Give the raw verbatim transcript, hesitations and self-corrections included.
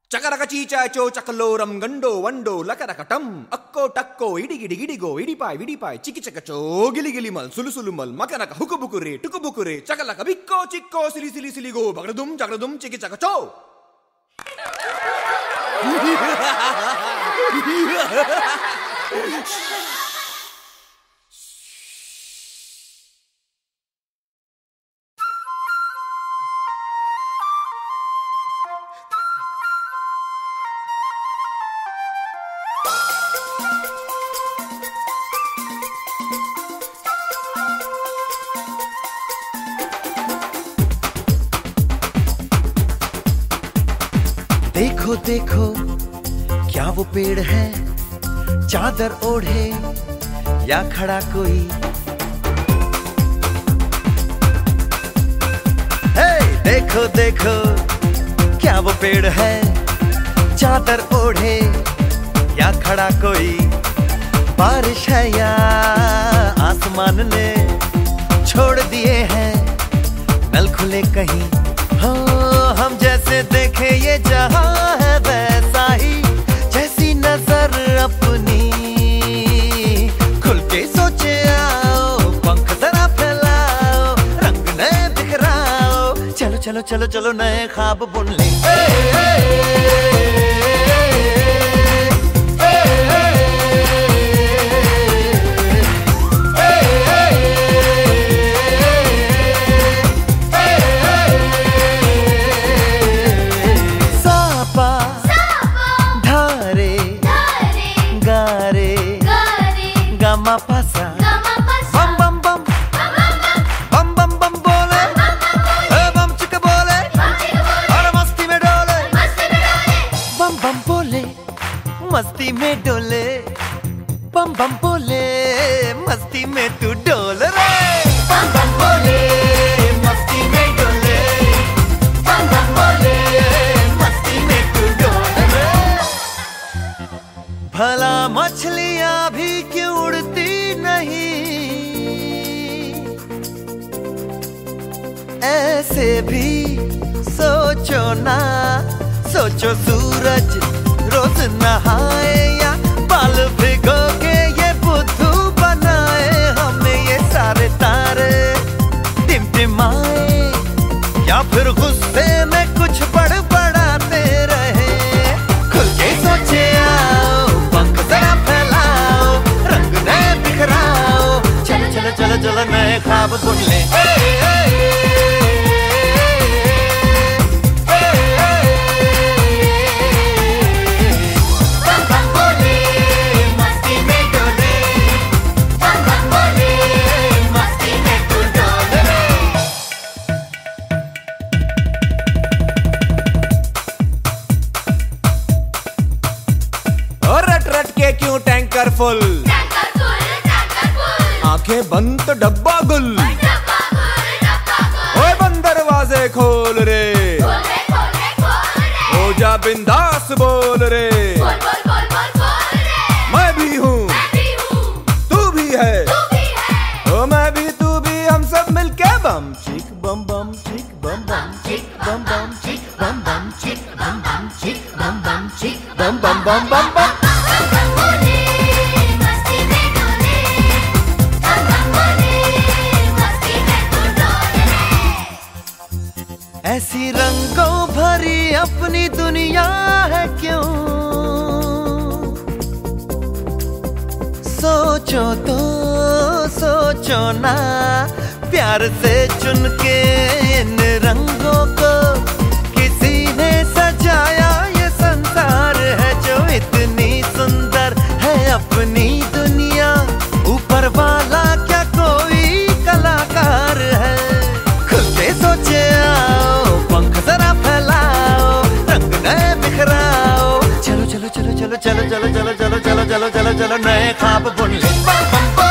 చకరక చీచాచో చకలోరం గండో వండో లకరకటం అక్కో టక్కో ఇడిగిడి గిడిగో ఇడిపాయ్ విడిపాయ్ చికి చకచో గిలిగిలి మల్ సులుసులు మల్ మకనక హుకుబుకురే టుకుబుకురే చకలక బిక్కో చిక్కో సిలి సిలి సిలిగో బగడదుం జగడదుం చికి చకచో. देखो देखो क्या वो पेड़ है, चादर ओढ़े या खड़ा कोई. हे देखो देखो क्या वो पेड़ है, चादर ओढ़े या खड़ा कोई. बारिश है या आसमान ने छोड़ दिए हैं नल खुले कहीं. हाँ हम जैसे देखे ये जहां है वैसा ही, जैसी नजर अपनी खुल के सोचे आओ. पंख जरा फैलाओ, रंग नए बिखराओ. चलो चलो चलो चलो नए ख्वाब बुन ले. Pasa. Bam bam bam bam bam bam बोले, बम चिक बोले, और मस्ती में डोले. बम बम बोले मस्ती में डोले, बम बम बोले मस्ती में तू डोल रे. बम बम बोले मस्ती में डोले, बम बम बोले मस्ती में तू डोल रे. भला मछलियां भी क्यों उड़ती नहीं, ऐसे भी सोचो ना. सोचो सूरज रोज नहाए या बाल भिगो के ये बुद्धू बनाए. हमें ये सारे तारे टिमटिमाए या फिर गुस्से में कुछ बड़बड़ाते रहे. खुल के सोचे आओ, पंख जरा फैलाओ, रंग नए बिखराओ. चलो चलो चलो चलो नए ख्वाब बुन ले. क्यों टैंकर फुल, आंखें बंद तो डब्बा गुल. ओए बंद दरवाजे खोल रे, हो जा बिंदास बोल रे. मैं भी हूँ तू भी है, ओ मैं भी तू भी, हम सब मिलके बम चिक बम बम चिक बम बम चिक बम बम चिक बम बम चिक बम बम चिक बम बम चिक बम बम बम बम बम. ऐसी रंगों भरी अपनी दुनिया है क्यों, सोचो तो सोचो ना. प्यार से चुन के इन रंगों को किसी ने सजाया. ये संसार है जो इतनी सुंदर है अपनी दुनिया. ऊपर वाला क्या कोई कलाकार है. खुल के सोचे आओ, पंख जरा फैलाओ, रंग नए बिखराओ. चलो चलो चलो चलो चलो चलो चलो चलो चलो चलो चलो चलो नए ख्वाब बुन ले.